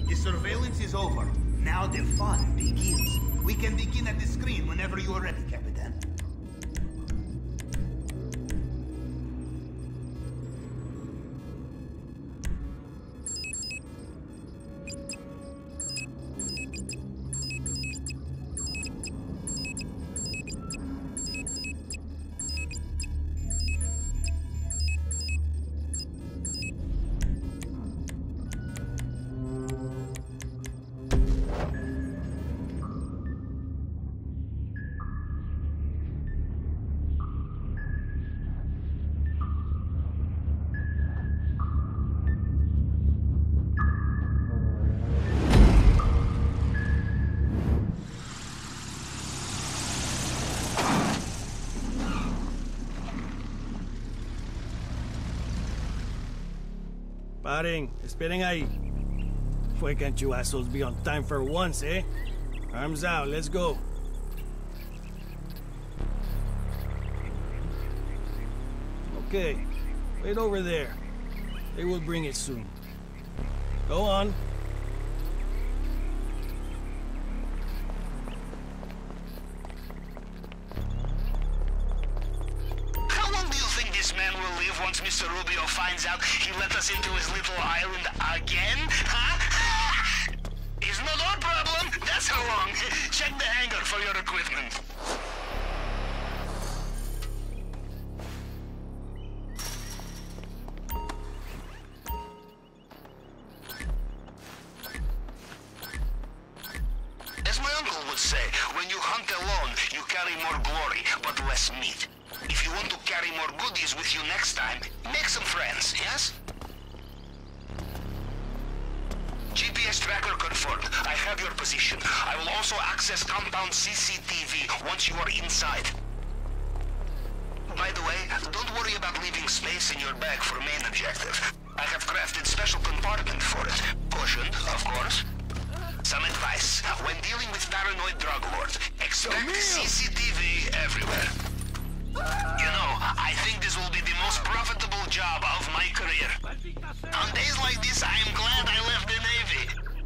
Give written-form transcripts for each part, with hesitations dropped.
The surveillance is over. Now the fun begins. We can begin at the screen whenever you are ready, Capitan. Paren, esperen ahí. Why can't you assholes be on time for once, eh? Arms out, let's go. Okay, wait over there. They will bring it soon. Go on. How long do you think this man will live once Mr. Rubio finds out he let us into his little island again? Huh? It's not our problem. That's how long. Check the hangar for your equipment. As my uncle would say, when you hunt alone, you carry more glory, but less meat. If you want to carry more goodies with you next time, make some friends, yes? GPS tracker confirmed. I have your position. I will also access compound CCTV once you are inside. By the way, don't worry about leaving space in your bag for main objective. I have crafted special compartment for it. Cushioned, of course. Some advice. When dealing with paranoid drug lords, expect CCTV everywhere. You know, I think this will be the most profitable job of my career. On days like this, I am glad I left the Navy.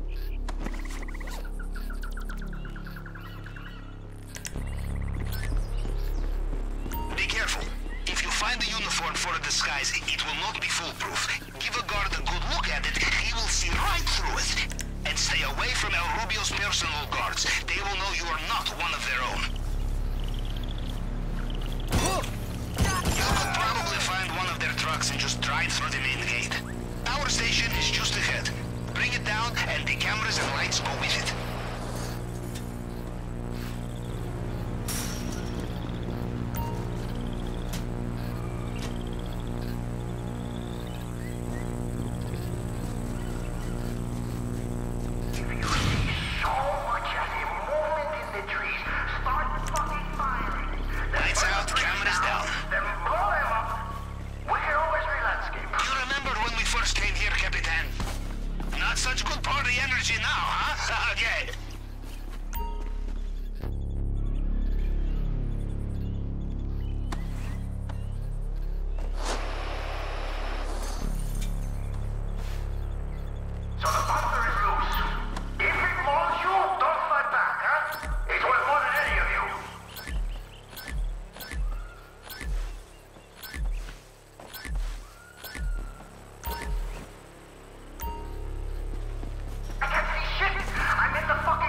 Be careful. If you find the uniform for a disguise, it will not be foolproof. Give a guard a good look at it, he will see right through it. And stay away from El Rubio's personal guards. They will know you are not one of their own. You could probably find one of their trucks and just drive through the main gate. Power station is just ahead. Bring it down and the cameras and lights go with it. Such good party energy now, huh? Okay. So the butler is loose. If it mauls you, don't fight back, huh? It's worth more than any of you. I can't see shit. I'm in the fucking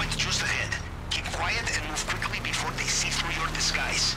checkpoint just ahead. Keep quiet and move quickly before they see through your disguise.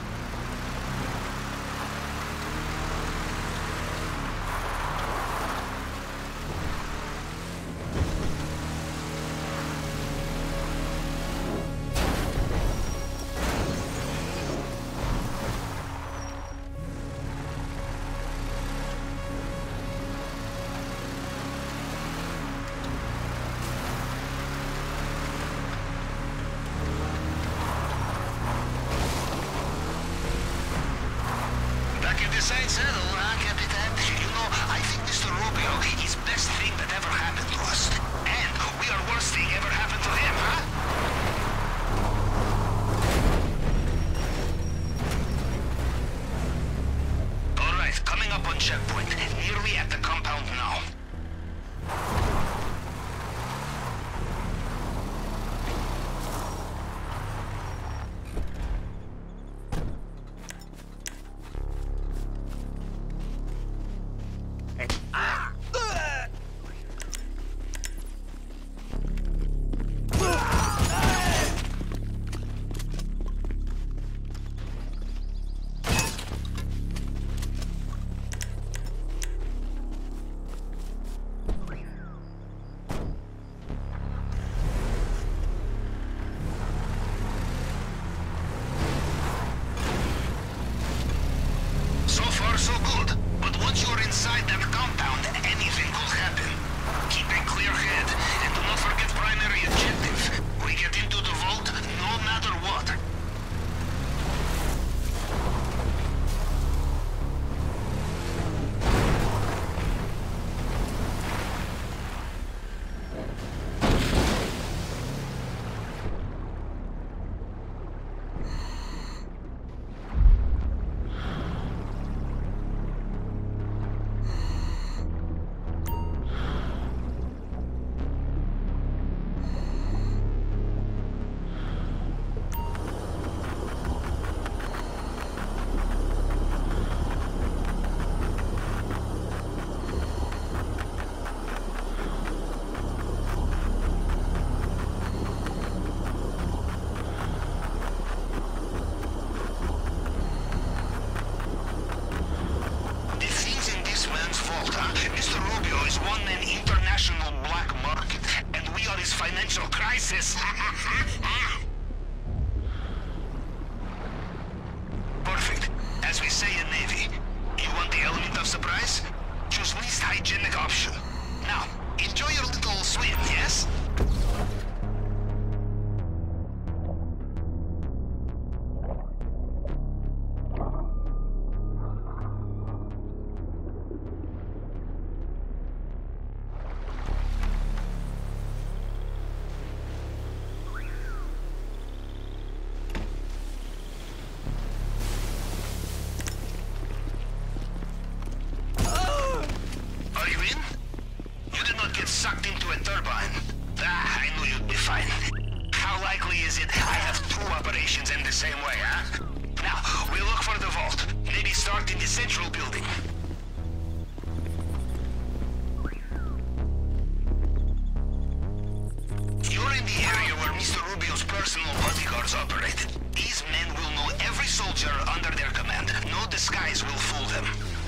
Besides settle, Capitan, you know, I think Mr. Rubio is best thing that ever happened to us. And we are worst thing ever happened to him, huh? Alright, coming up on checkpoint, nearly at the compound now. So good, but once you're inside that compound, anything could happen. Keep a clear head, and do not forget primary objective. We get into the vault no matter what. Mr. Rubio is one-man international black market, and we are his financial crisis. Perfect. As we say in Navy, you want the element of surprise? Choose least hygienic option. Now, enjoy your little swim, yes? Sucked into a turbine. I knew you'd be fine. How likely is it I have two operations in the same way, huh? Now, we'll look for the vault. Maybe start in the central building. You're in the area where Mr. Rubio's personal bodyguards operated. These men will know every soldier under their command. No disguise will fool them.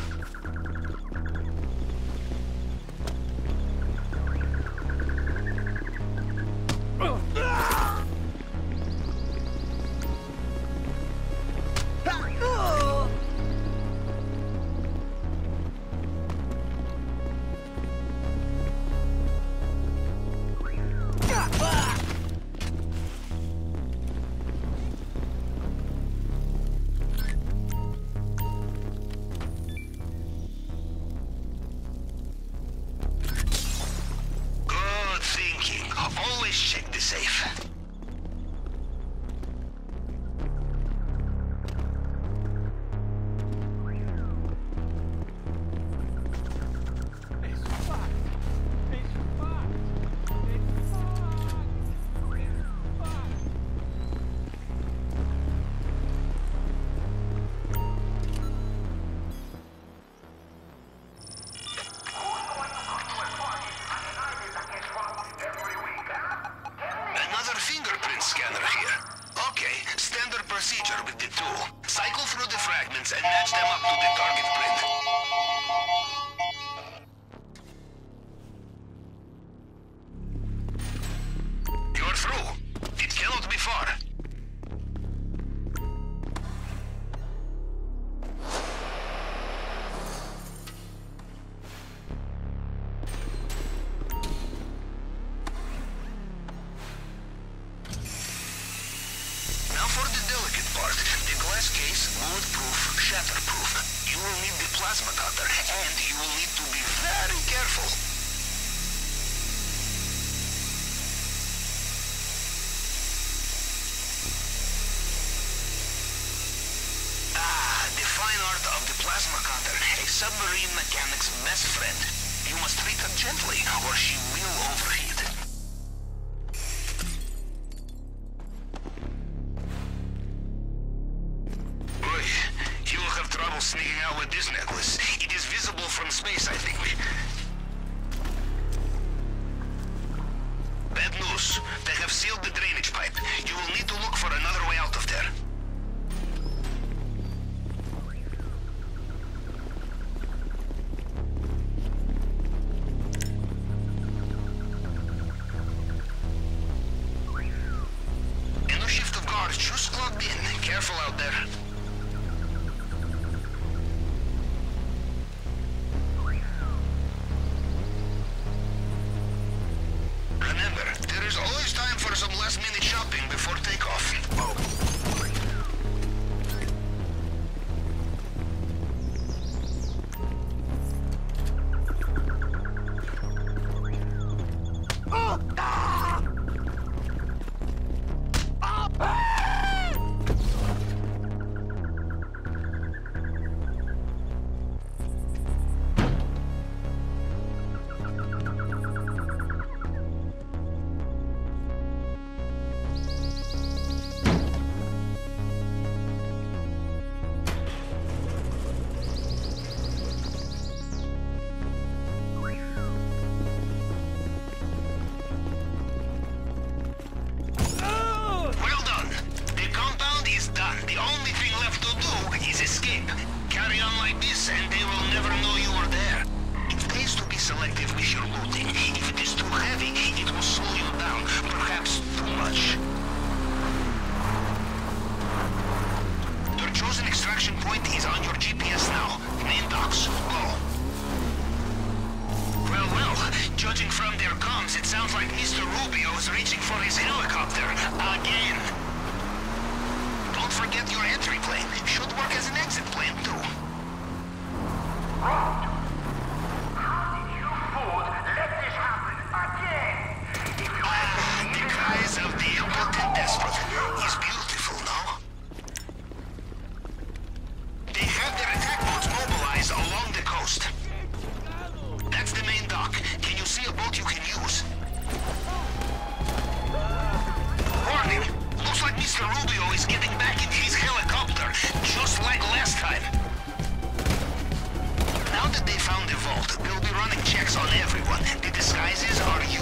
Always check the safe. Blueprint scanner here. Okay, standard procedure with the tool. Cycle through the fragments and match them up to the target print. You're through. It cannot be far. Now for the delicate part. The glass case, bulletproof, shatterproof. You will need the plasma cutter, and you will need to be very careful. The fine art of the plasma cutter, a submarine mechanic's best friend. You must treat her gently, or she will overheat. Boy, you will have trouble sneaking out with this necklace. It is visible from space, I think. Bad news. They have sealed the drainage pipe. You will need to look for another way out of there. Just logged in. Careful out there. Remember, there is always time for some last-minute shopping before takeoff. And they will never know you were there. It pays to be selective with your looting. If it is too heavy, it will slow you down. Perhaps too much. Your chosen extraction point is on your GPS now. Main docks. Go. Well, judging from their comms, it sounds like Mr. Rubio is reaching for his helicopter. Again. Don't forget your entry plane. Should work as an exit plane, too. How did you fools let this happen again? If you had The cries of the impotent despot is beautiful, no? They have their attack boats mobilized along the coast. That's the main dock. Can you see a boat you can use? Warning! Looks like Mr. Rubio is getting back in his helicopter, just like last time. Now that they found the vault, they'll be running checks on everyone. The disguises are